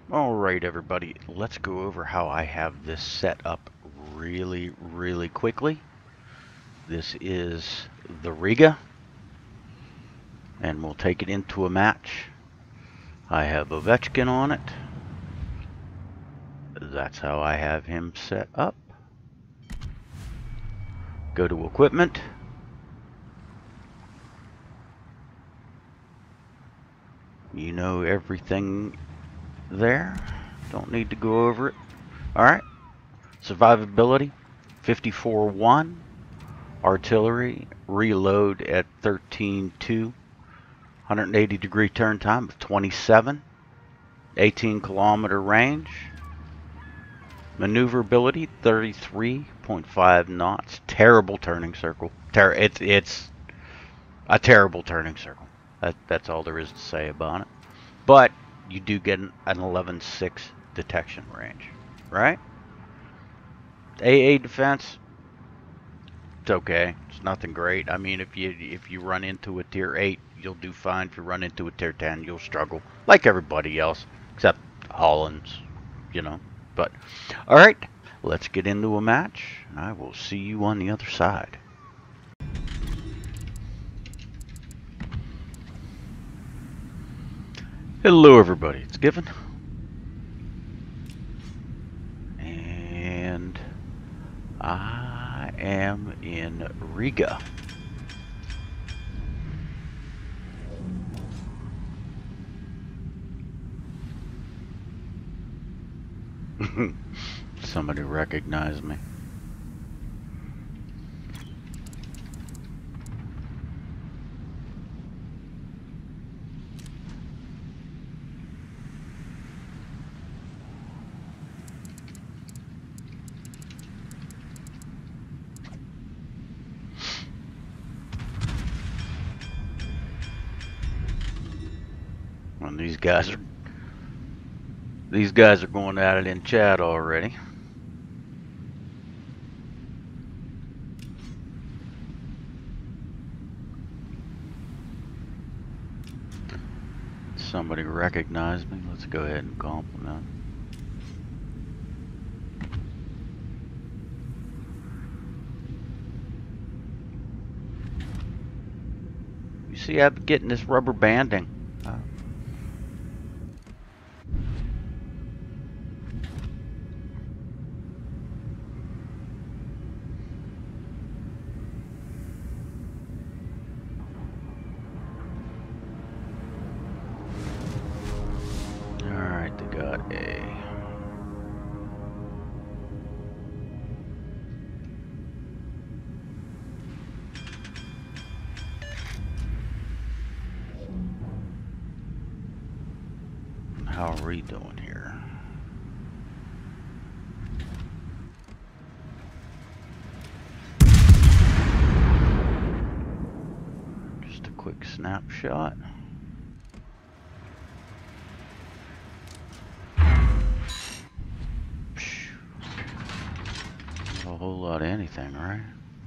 Alright everybody, let's go over how I have this set up really quickly. This is the Riga, and we'll take it into a match. I have Ovechkin on it. That's how I have him set up. Go to equipment. You know everything there. Don't need to go over it. Alright. Survivability, 54-1. Artillery, reload at 13-2. 180-degree turn time of 27. 18-kilometer range. Maneuverability, 33.5 knots. Terrible turning circle. It's a terrible turning circle. That's all there is to say about it. But you do get an 11.6 detection range, right? AA defense, it's okay. It's nothing great. I mean, if you run into a tier 8, you'll do fine. If you run into a tier 10, you'll struggle like everybody else, except Holland's, you know. But all right, let's get into a match. I will see you on the other side. Hello everybody, it's Given. And I am in Riga. Somebody recognized me. And these guys are going at it in chat already. Somebody recognized me. Let's go ahead and compliment. You see, I've been getting this rubber banding. Alright, they got a... How are we doing here? Just a quick snapshot. Not a whole lot of anything, right?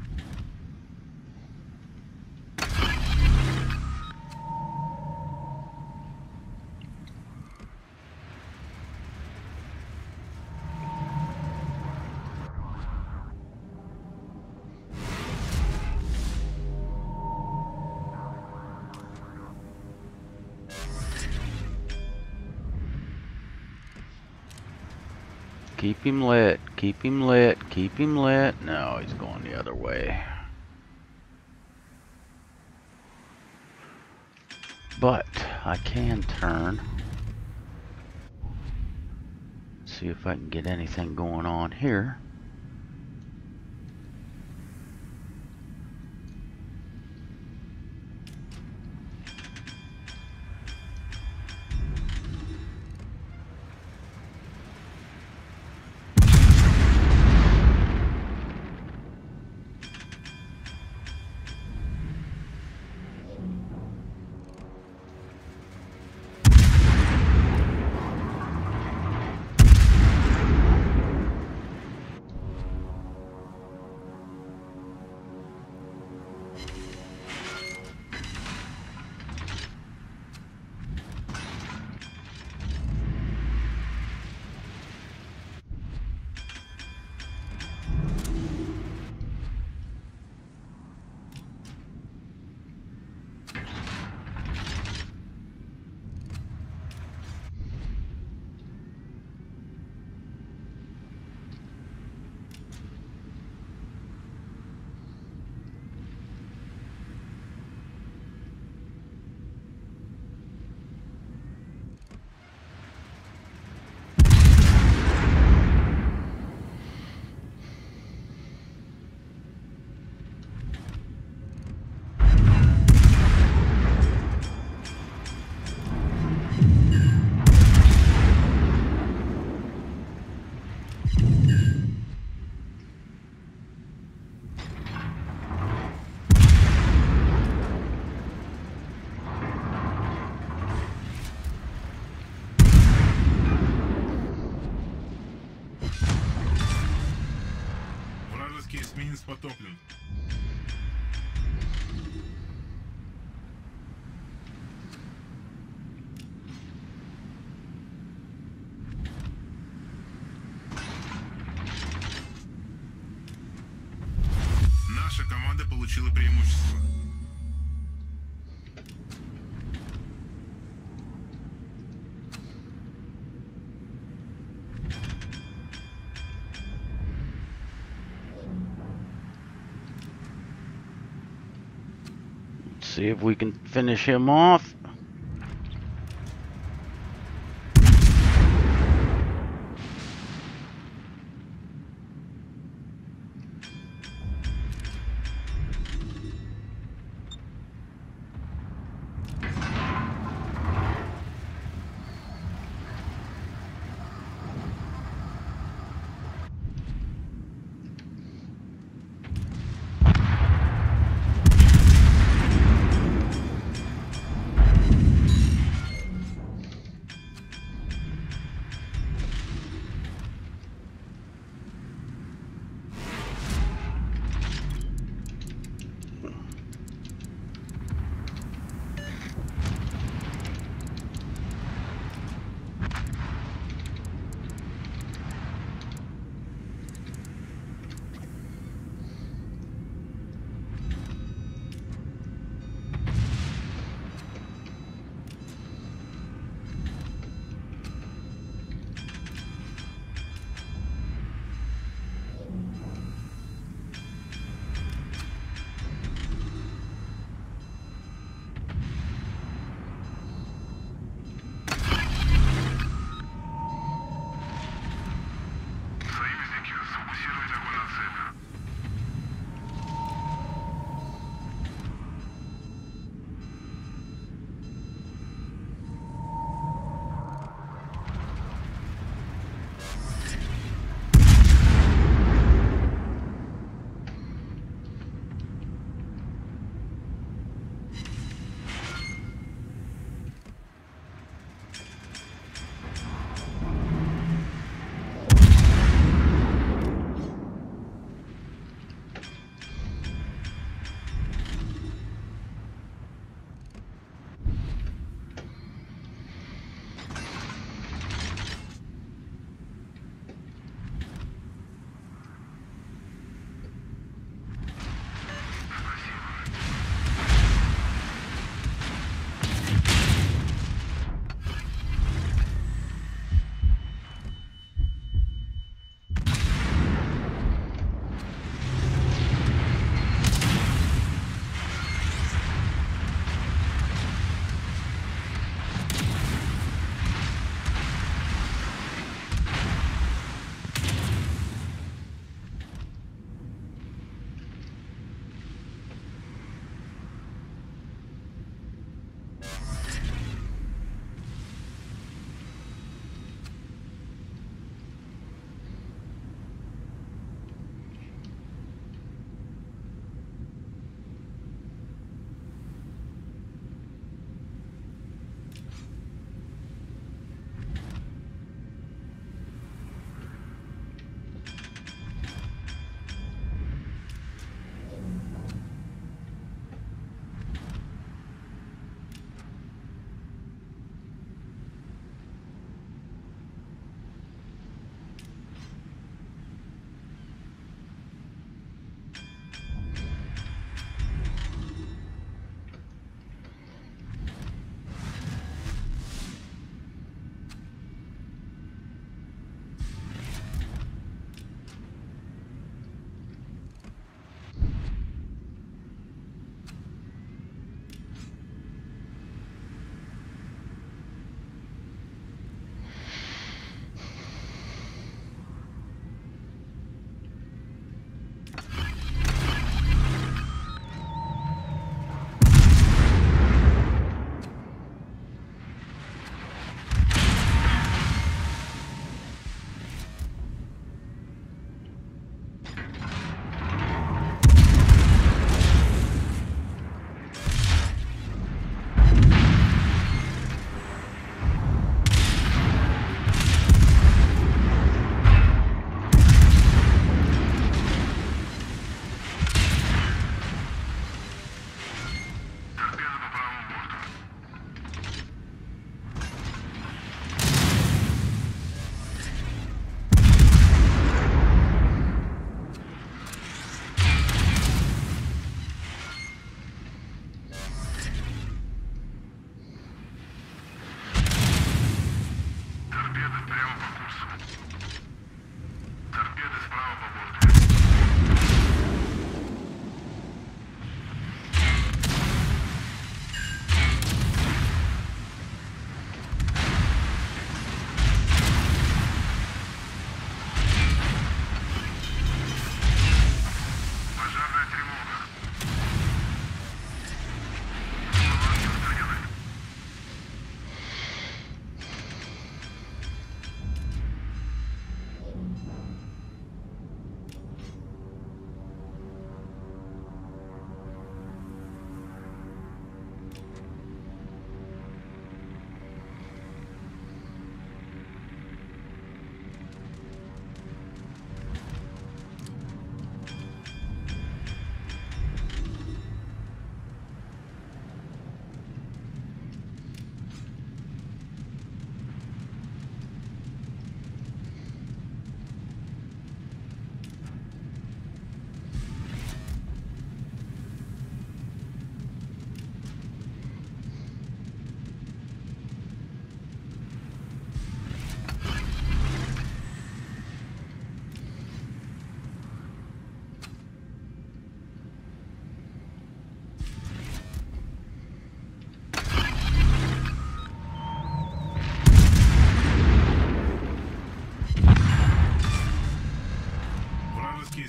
Keep him lit, keep him lit, keep him lit. No, he's going the other way. But I can turn. See if I can get anything going on here. потоплен. Наша команда получила преимущество. Let's see if we can finish him off.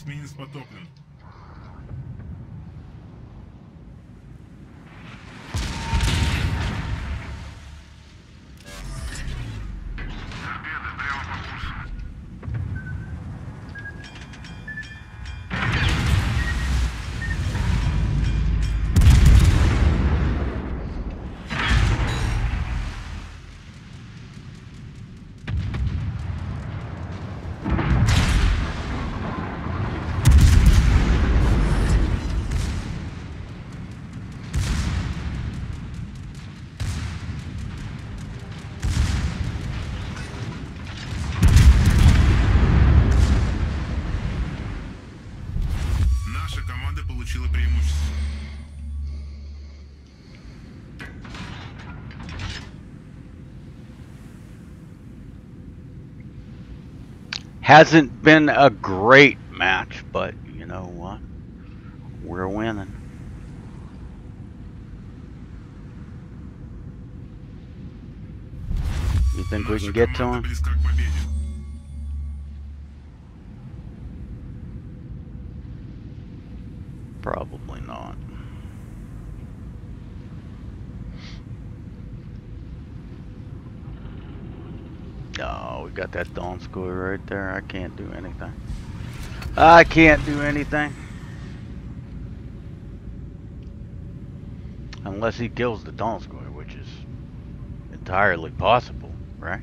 Эсминец потоплен. Торпеды прямо по курсу. Наша команда получила преимущество. Hasn't been a great match, but you know what? We're winning. You think we Наша can get to команда him? близка к победе. Probably not. Oh, we got that Donskoy right there. I can't do anything. I can't do anything. Unless he kills the Donskoy, which is entirely possible, right?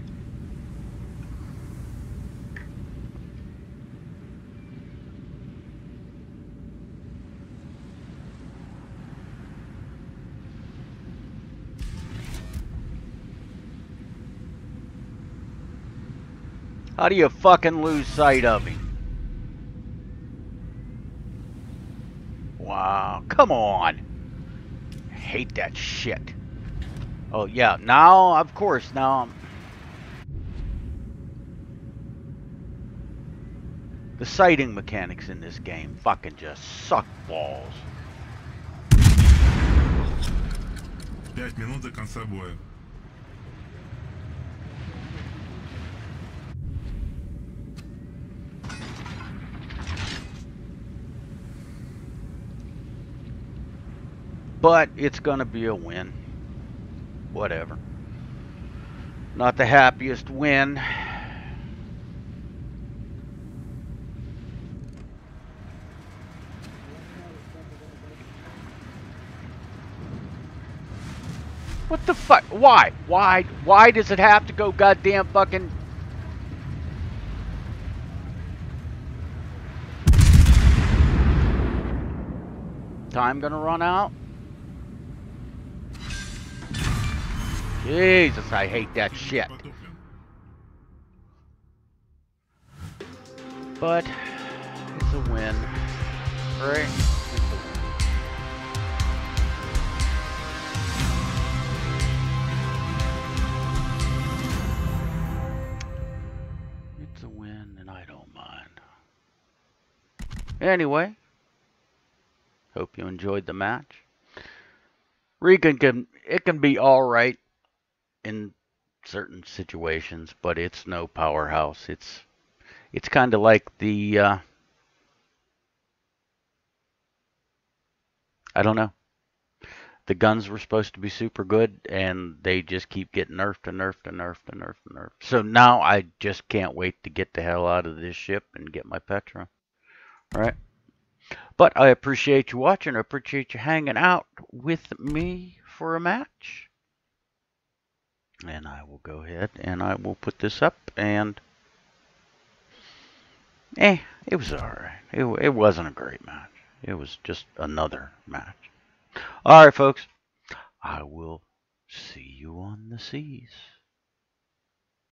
How do you fucking lose sight of him? Wow, come on. I hate that shit. Oh yeah, now, of course, now the sighting mechanics in this game fucking just suck balls. 5 минут до конца боя. But it's gonna be a win. Whatever. Not the happiest win. What the fuck? Why? Why does it have to go goddamn fucking... Time gonna run out? Jesus, I hate that shit. Потоплен. But it's a win, right? It's a win. It's a win, and I don't mind. Anyway, hope you enjoyed the match. Riga can be all right in certain situations, but it's no powerhouse. It's kind of like the I don't know. The guns were supposed to be super good, and they just keep getting nerfed and nerfed and nerfed and nerfed and nerfed. So now I just can't wait to get the hell out of this ship and get my Petra. All right. But I appreciate you watching. I appreciate you hanging out with me for a match. And I will go ahead and I will put this up, and it was alright. It wasn't a great match. It was just another match. Alright, folks. I will see you on the seas.